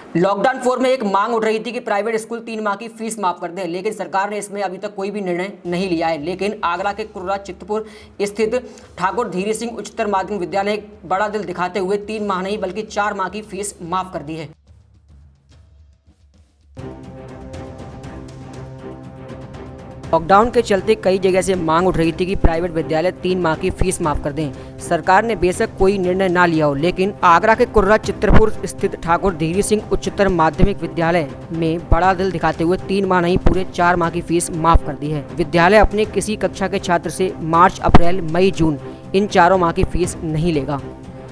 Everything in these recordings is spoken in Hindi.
लॉकडाउन 4 में एक मांग उठ रही थी कि प्राइवेट स्कूल 3 माह की फीस माफ कर दें, लेकिन सरकार ने इसमें अभी तक कोई भी निर्णय नहीं लिया है। लेकिन आगरा के कुर्रा चित्रपुर स्थित ठाकुर धीरी सिंह उच्चतर माध्यमिक विद्यालय एक बड़ा दिल दिखाते हुए 3 माह नहीं बल्कि 4 माह की फीस माफ कर दी है। लॉकडाउन के चलते कई जगह से मांग उठ रही थी कि प्राइवेट विद्यालय 3 माह की फीस माफ कर दें। सरकार ने बेशक कोई निर्णय ना लिया हो, लेकिन आगरा के कुर्रा चित्रपुर स्थित ठाकुर धीरी सिंह उच्चतर माध्यमिक विद्यालय में बड़ा दिल दिखाते हुए 3 माह नहीं पूरे 4 माह की फीस माफ कर दी है। विद्यालय अपने किसी कक्षा के छात्र से मार्च, अप्रैल, मई, जून इन 4 माह की फीस नहीं लेगा।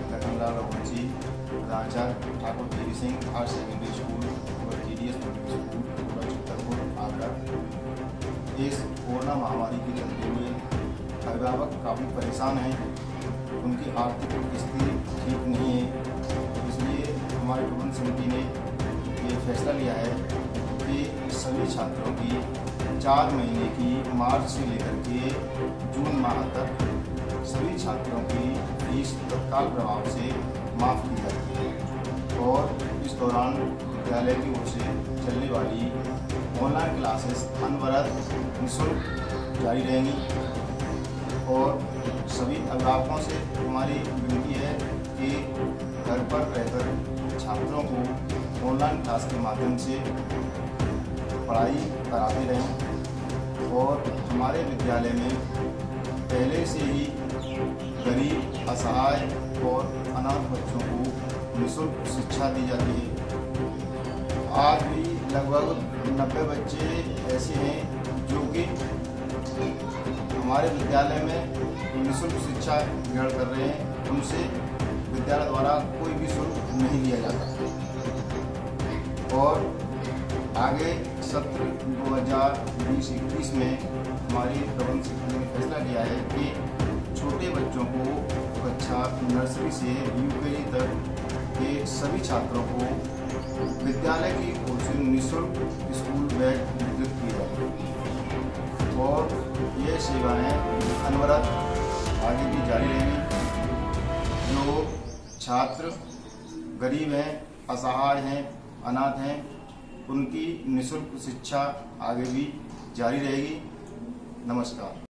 इस कोरोना महामारी के चलते हुए अभिभावक काफ़ी परेशान हैं, उनकी आर्थिक स्थिति ठीक नहीं है। इसलिए हमारी प्रबंध समिति ने ये फैसला लिया है कि सभी छात्रों की 4 महीने की मार्च से लेकर के जून माह तक सभी छात्रों की फीस तत्काल प्रभाव से माफ़ की जाती है और इस दौरान विद्यालय की ओर से चलने वाली ऑनलाइन क्लासेस अनवरत निःशुल्क जारी रहेंगी और सभी अभिभावकों से हमारी विनती है कि घर पर रहकर छात्रों को ऑनलाइन क्लास के माध्यम से पढ़ाई कराते रहें और हमारे विद्यालय में पहले से ही गरीब, असहाय और अनाथ बच्चों को निःशुल्क शिक्षा दी जाती है। आज भी लगभग 90 बच्चे ऐसे हैं जो कि हमारे विद्यालय में निःशुल्क शिक्षा ग्रहण कर रहे हैं, उनसे विद्यालय द्वारा कोई भी शुल्क नहीं लिया जाता और आगे सत्र 2020-21 में हमारी प्रबंध समिति ने फैसला लिया है कि छोटे बच्चों को कक्षा नर्सरी से यूकेजी तक के सभी छात्रों को विद्यालय की ओर से निःशुल्क स्कूल बैग वितरित किए जाएंगे और ये सेवाएं अनवरत आगे भी जारी रहेंगी। जो छात्र गरीब हैं, असहाय हैं, अनाथ हैं, उनकी निःशुल्क शिक्षा आगे भी जारी रहेगी। नमस्कार।